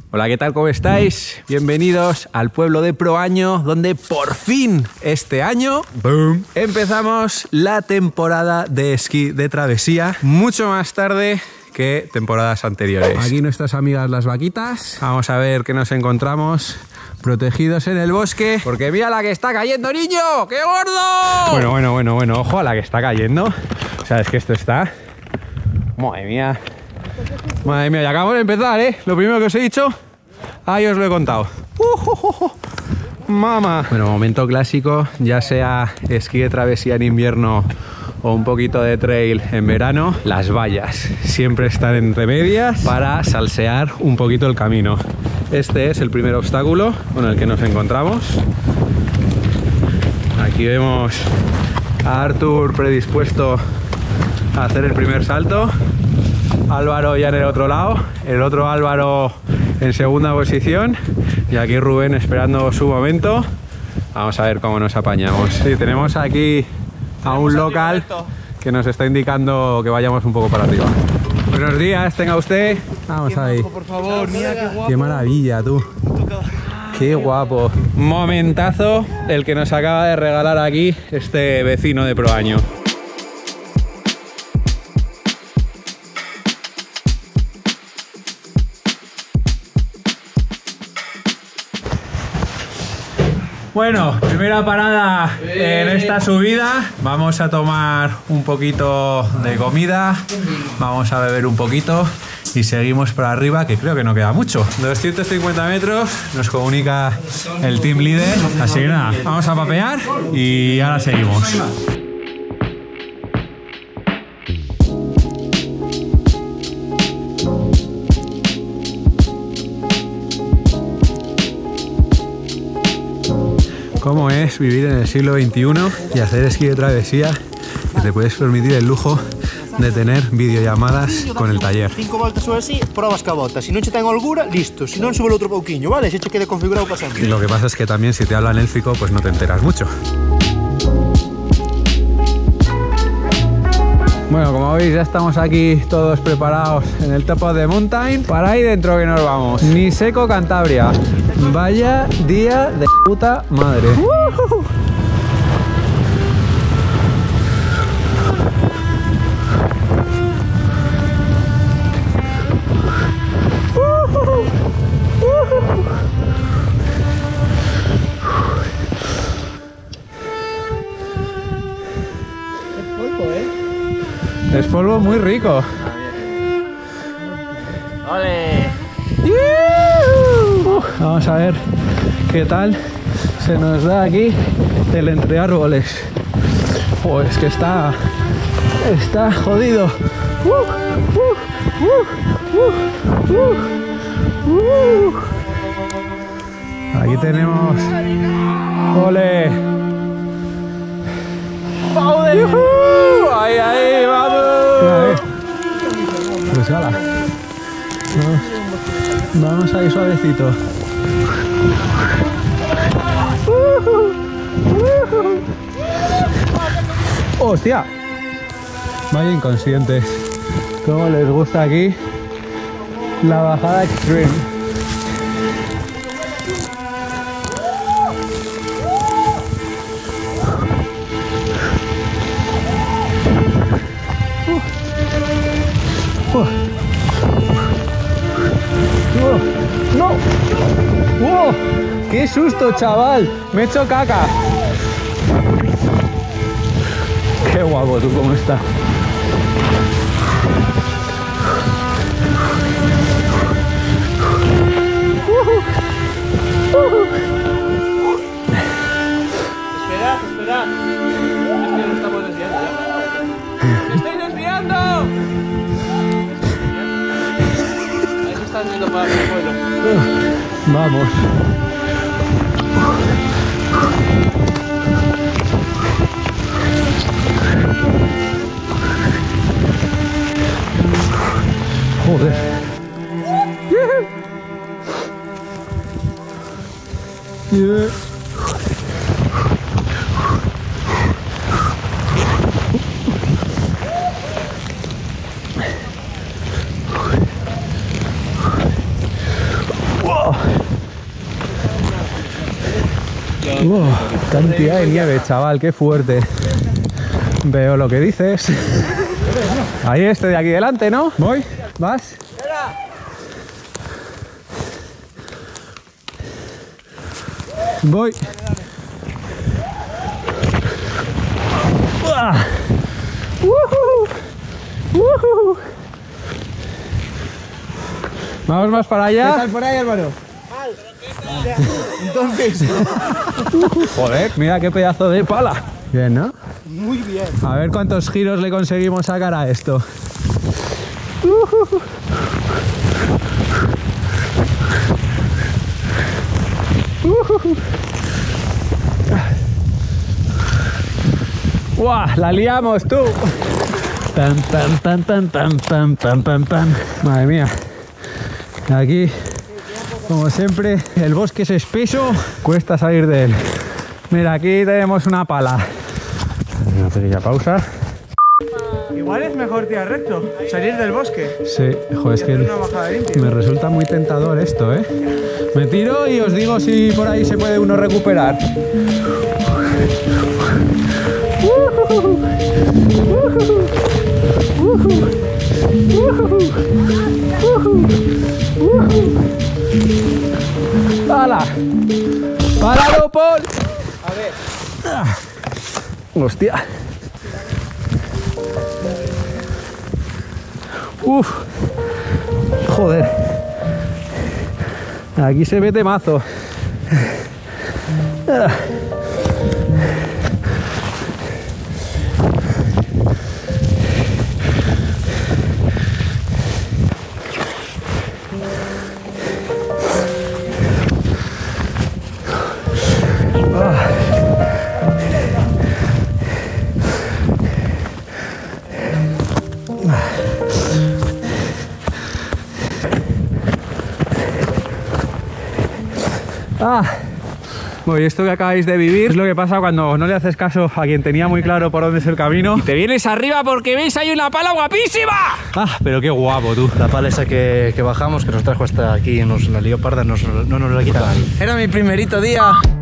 Hola, ¿qué tal? ¿Cómo estáis? Bienvenidos al pueblo de Proaño, donde por fin este año ¡boom!, empezamos la temporada de esquí de travesía, mucho más tarde que temporadas anteriores. Aquí nuestras amigas las vaquitas. Vamos a ver qué nos encontramos. Protegidos en el bosque. Porque mira la que está cayendo, niño. ¡Qué gordo! Bueno. Ojo a la que está cayendo. O sea, es que esto está... Madre mía. Madre mía, ya acabamos de empezar, ¿eh? Lo primero que os he dicho, ahí os lo he contado. Mamá. Bueno, momento clásico, ya sea esquí de travesía en invierno o un poquito de trail en verano, las vallas siempre están entre medias para salsear un poquito el camino. Este es el primer obstáculo con el que nos encontramos. Aquí vemos a Artur predispuesto a hacer el primer salto. Álvaro ya en el otro lado, el otro Álvaro en segunda posición y aquí Rubén esperando su momento. Vamos a ver cómo nos apañamos. Sí, tenemos aquí a un local que nos está indicando que vayamos un poco para arriba. Buenos días, tenga usted. Vamos ahí. Por favor, mira qué guapo. Qué maravilla, tú. Qué guapo. Momentazo el que nos acaba de regalar aquí este vecino de Proaño. Bueno, primera parada en esta subida. Vamos a tomar un poquito de comida, vamos a beber un poquito y seguimos para arriba, que creo que no queda mucho. 250 metros nos comunica el team leader, así que nada, vamos a papear y ahora seguimos. ¿Cómo es vivir en el siglo XXI y hacer esquí de travesía? Que te puedes permitir el lujo de tener videollamadas con el taller. 5 voltas ou así, probas ca bota. Si non che ten holgura, listo. Si non, sube outro pouquiño, vale? Se che quede configurado para sempre. Y lo que pasa es que también si te hablan élfico, pues no te enteras mucho. Bueno, como veis ya estamos aquí todos preparados en el top of the mountain. Para ahí dentro que nos vamos. Niseco, Cantabria. Vaya día de puta madre. Es polvo muy rico. ¡Ole! Vamos a ver qué tal se nos da aquí el entre árboles. Es que está jodido. Aquí tenemos. ¡Ole! ¡Ahí, vamos! Pues ala. Vamos ahí suavecito. ¡Hostia! Vaya inconscientes. Cómo les gusta aquí la bajada extreme. ¡No! ¡Wow! ¡Qué susto, chaval! Me he hecho caca. ¡Qué guapo tú cómo estás! Espera. Es que lo estamos desviando ya. ¡Me estoy desviando! Ahí se están yendo para el pueblo. Vamos. Joder. Yeah. Oh. Cantidad de nieve, chaval, qué fuerte. Veo lo que dices. Ahí este de aquí delante, ¿no? ¿Voy? ¿Vas? Voy. Vamos más para allá. ¿Qué tal por ahí, hermano? Entonces. Joder, mira qué pedazo de pala. Bien, ¿no? Muy bien. A ver cuántos giros le conseguimos sacar a esto. ¡Guau! ¡La liamos, tú! Pam, pam, pam, pam, pam, pam, pam, pam, pam. Madre mía. Aquí, como siempre, el bosque es espeso, cuesta salir de él. Mira, aquí tenemos una pala. Una pequeña pausa. Igual es mejor tirar recto, salir del bosque. Sí, joder, es que Una bajada limpia. me resulta muy tentador esto, ¿eh? Me tiro y os digo si por ahí se puede uno recuperar. ¡Hala! ¡Parado, Paul! A ver. ¡Hostia! ¡Uf! ¡Joder! Aquí se ve temazo. Bueno, y esto que acabáis de vivir es lo que pasa cuando no le haces caso a quien tenía muy claro por dónde es el camino y te vienes arriba porque veis hay una pala guapísima. Pero qué guapo, tú. La pala esa que bajamos, que nos trajo hasta aquí, la lió parda, no nos la quita nadie. Era mi primerito día.